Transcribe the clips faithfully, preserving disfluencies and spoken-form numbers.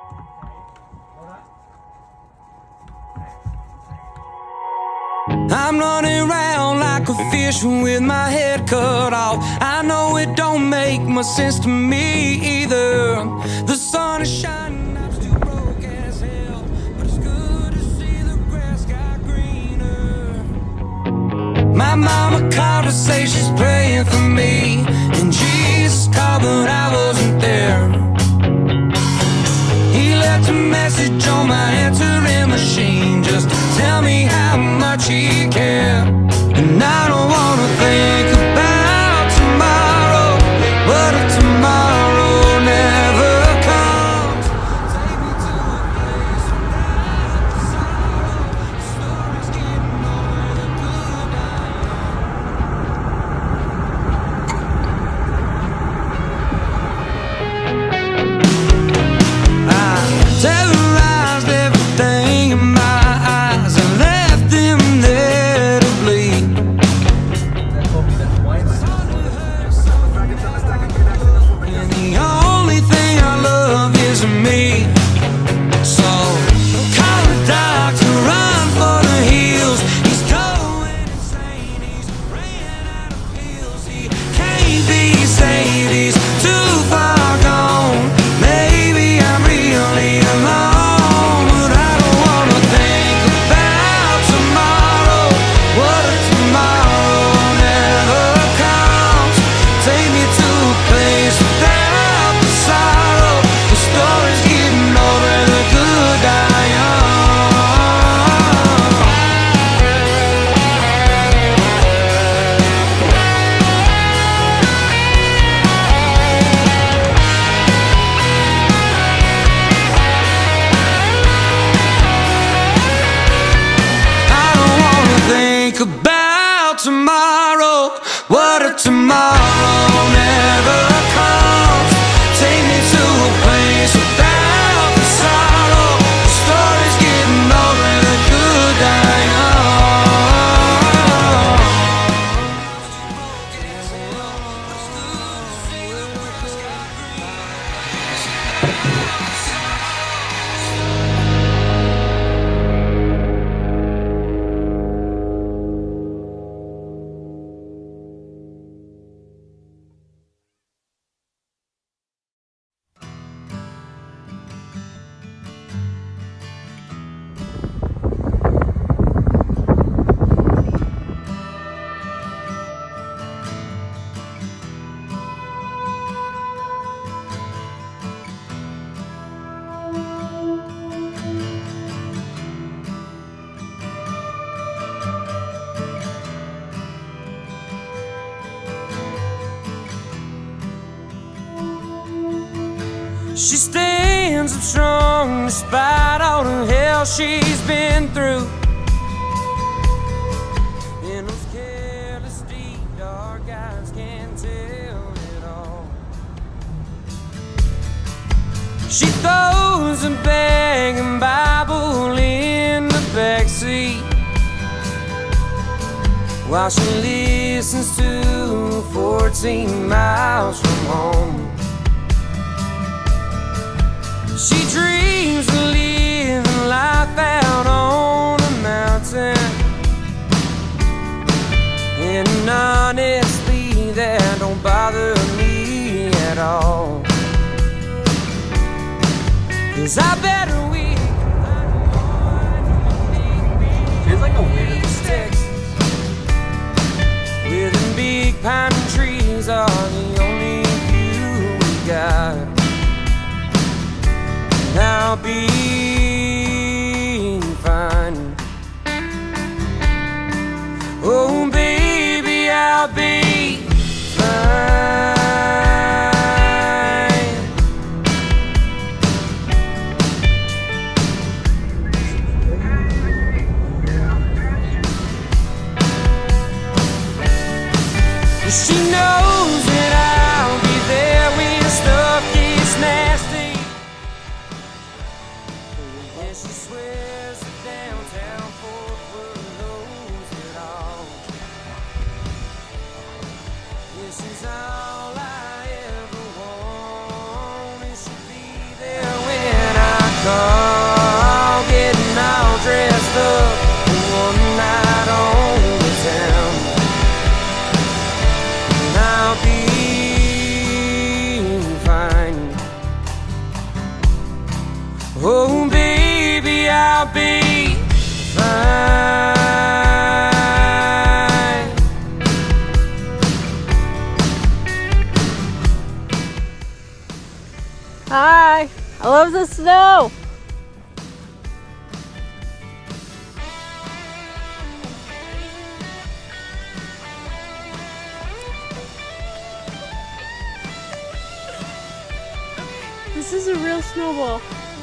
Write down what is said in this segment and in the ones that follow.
I'm running around like a fish with my head cut off. I know it don't make much sense to me either. The sun is shining, I'm still broke as hell, but it's good to see the grass got greener. My mama called to say she's praying for me, and Jesus called but I wasn't there. He left a message on my answering machine just to tell me how much he cared. And I don't wanna think about tomorrow. What if tomorrow never comes? Take me to a place without the sorrow. The story's getting over the good I terrorized everything in my eyes and left them there to bleed. And the only thing I love is me. So call the doctor, run for the hills. He's going insane, he's ran out of pills. He can't be saved, he's too far gone. Maybe I'm really alone, but I don't wanna think about tomorrow. What if tomorrow never comes? Take me to a place without the sorrow. The story's getting over the good die young. I don't wanna think about tomorrow. What if tomorrow never comes? Take me to a place without the sorrow. The story's getting over the good die young. She stands up strong despite all the hell she's been through. In those careless, deep, dark eyes can't tell it all. She throws a bag and Bible in the backseat while she listens to fourteen miles from home. She dreams of living life out on a mountain, and honestly that don't bother me at all. 'Cause I bet we Feels like a weird Texas, where the big pine trees are the only view we got. I'll be fine. Oh baby, I'll be fine. She knows that I car, getting all dressed up for one night on the town. And I'll be fine. Oh baby, I'll be fine. Hi, I love the snow. This is a real snowball.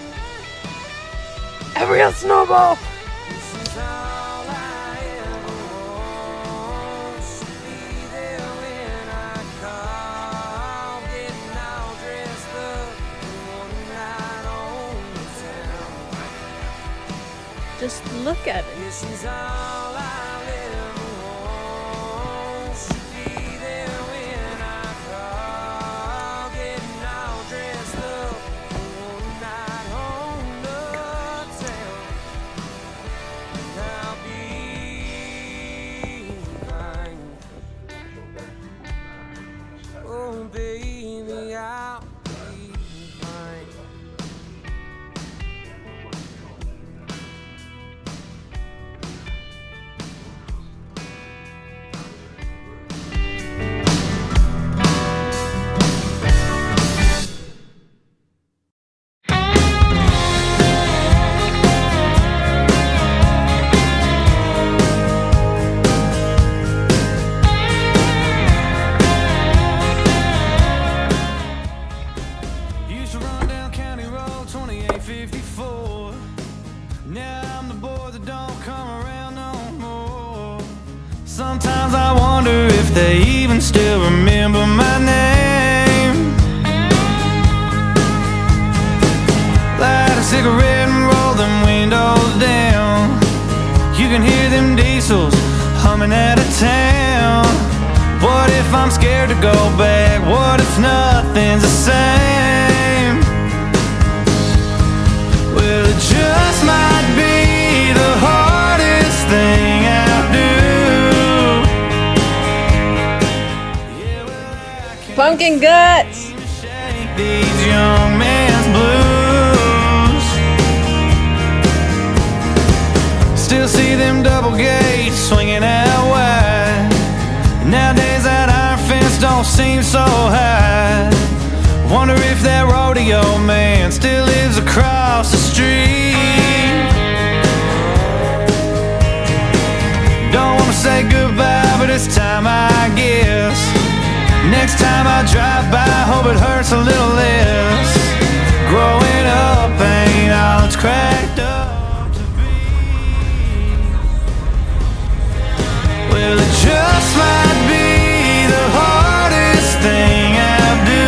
A real snowball. This is all I ever want, to be there when I call, getting all dressed up for one night on the town. Just look at it. This is all I'll ever want, to be there when I call, getting all dressed up for one night on the town. I'll be fine. Oh baby, I'll be fine. Used to run down County Road twenty-eight fifty-four. Now I'm the boy that don't come around no more. Sometimes I wonder if they even still remember my name. Light a cigarette and roll them windows down. You can hear them diesels humming out of town. What if I'm scared to go back? What if nothing's the same? Well, it just might be the hardest thing I'll do. Yeah, well, I can't Pumpkin guts. shake these young man's blues. Still see them double gates swinging out wide. Nowadays that iron fence don't seem so high. Wonder if that rodeo man still lives across the street. Don't wanna say goodbye, but it's time I guess. Next time I drive by, hope it hurts a little less. Growing up ain't all it's cracked up to be. Well, it just might be the hardest thing I'll do.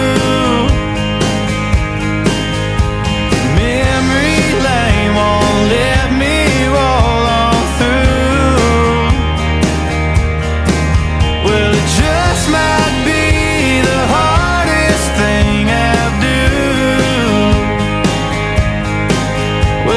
Memory lane won't let me roll on through. Well, it just might be the hardest thing I'll do.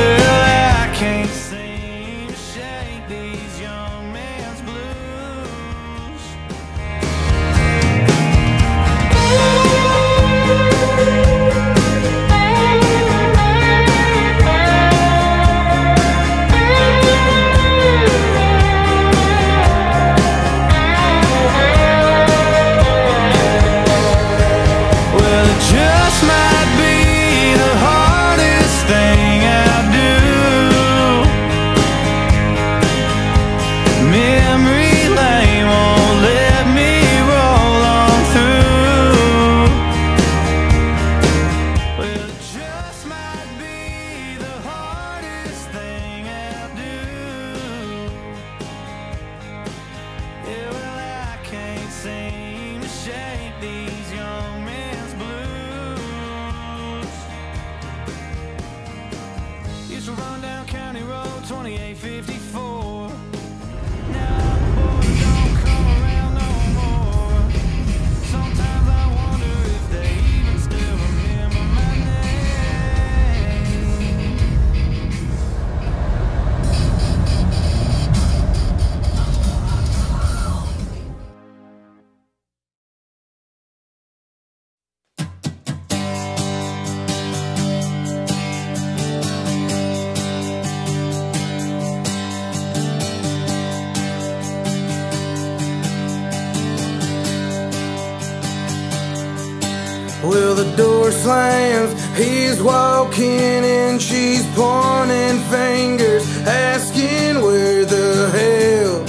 Well, the door slams, he's walking and she's pointing fingers, asking where the hell,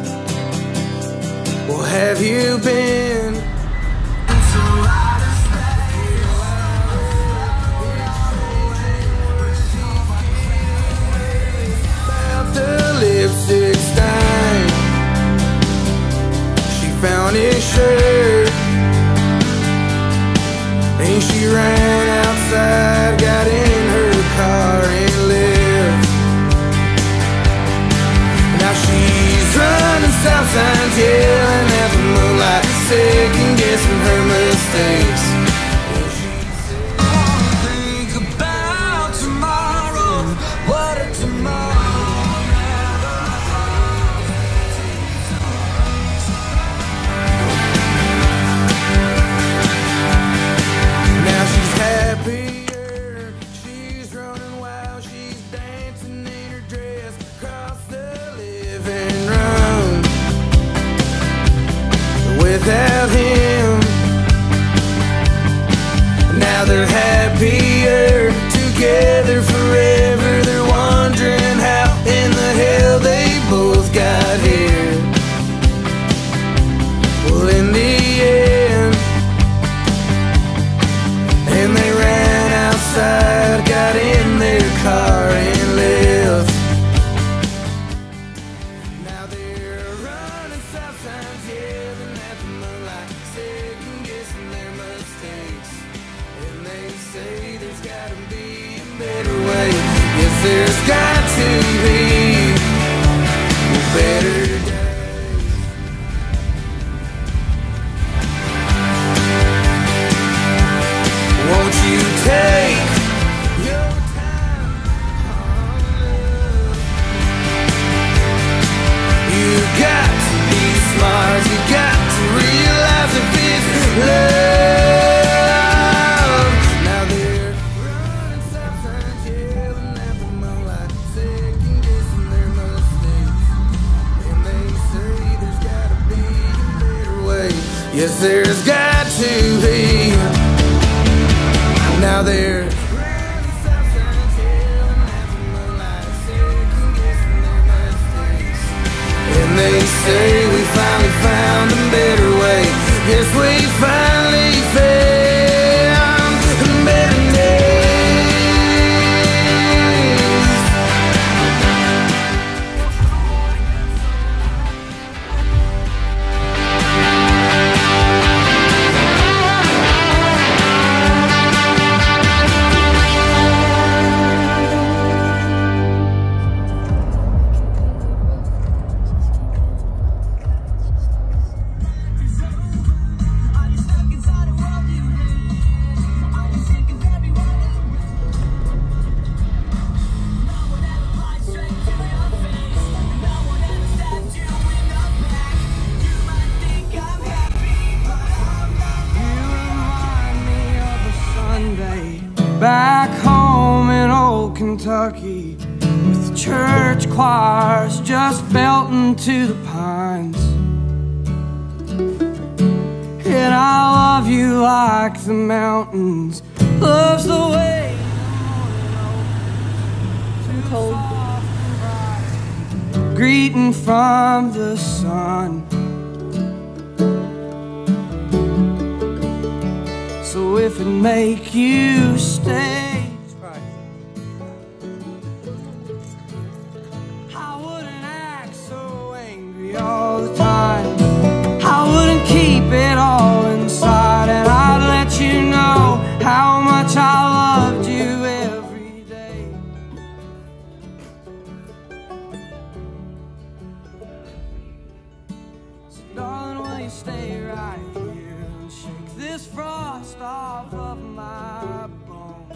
well, have you been? About the lipstick stain, she found his shirt and she ran outside, got in her car and left. Now she's running stop signs, yelling at the moonlight, second guessing her mistakes. And she said, I wanna think about tomorrow, what if tomorrow never happier, she's running wild, she's dancing in her dress across the living room without him. Now they're happier together forever. They're wondering how in the hell they both got here. Well, in the end, and they ran outside, got in their car and left. Now they're running stop signs, yelling at the moonlight, second guessing their mistakes. And they say there's gotta be a better way. Yes, there's got to be a better day. Won't you take your time on love? You got to be smart, you got to realize if it's love. Now they're running stop signs, yelling at the moonlight, second guessing their mistakes. And they say there's gotta be a better way. Yes, there's got to be. Now they're running stop signs, yelling at the moonlight, second guessing their mistakes. And they say we finally found a better way. Yes, we finally found a better days. Back home in old Kentucky, with the church choirs just belting to the pines. And I love you like the mountains loves the way I'm cold. greeting from the sun. So if it make you stay, I wouldn't act so angry all the time. I wouldn't keep it all inside, and I'd let you know how much I loved you every day. So darling, will you stay right here and shake this frost off of my bones?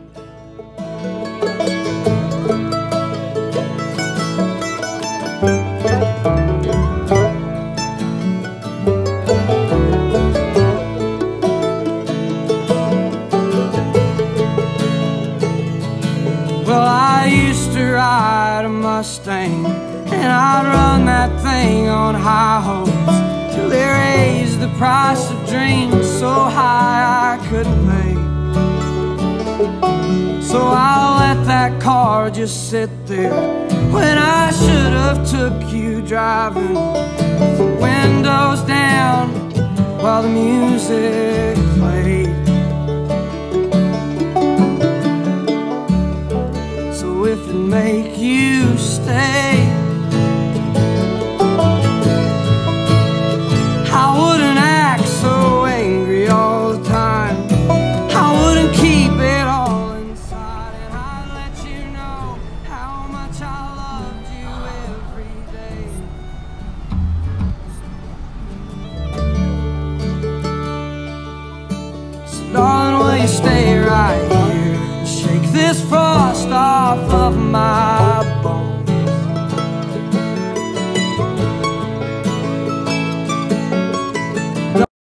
Well, I used to ride a Mustang, and I'd run that thing on high hopes till they raised the price of dreams so high I couldn't pay. So I'll let that car just sit there when I should have took you driving with the windows down while the music played. So if it make you stay, I wouldn't act so angry all the time. I wouldn't keep it all inside, and I'd let you know how much I loved you every day. So darling, will you stay right here and shake this phone?